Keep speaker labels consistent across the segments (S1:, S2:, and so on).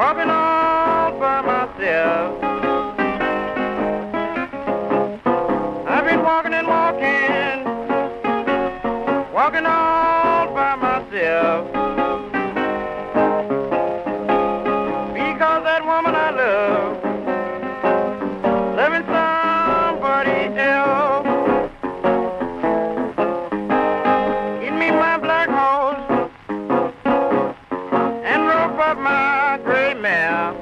S1: walking all by myself. I've been walking and walking, walking all by myself. Because that woman I love, loving somebody else. Give me my black horse and rope up my gray mare.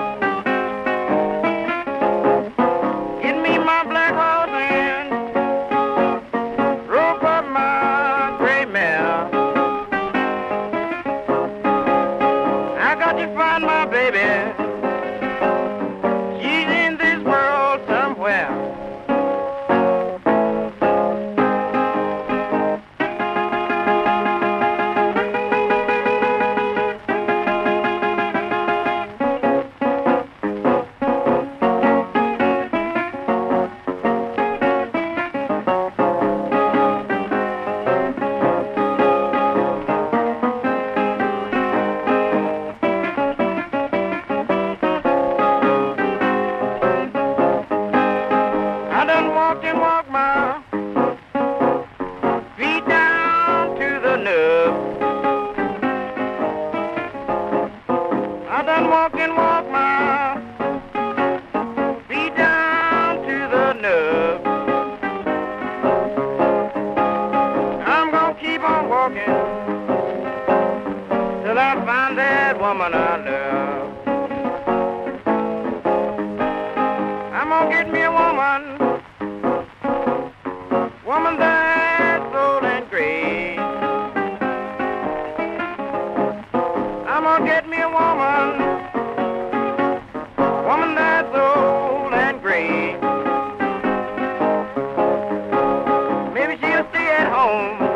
S1: Give me my black horse and rope up my gray mare. I got to find my baby. She's in this world somewhere. I done walked and walked my feet down to the nub. I done walked and walked my feet down to the nub. I'm gonna keep on walking till I find that woman I love. I'm gonna get me a woman, woman that's old and gray. I'm gonna get me a woman, woman that's old and gray. Maybe she'll stay at home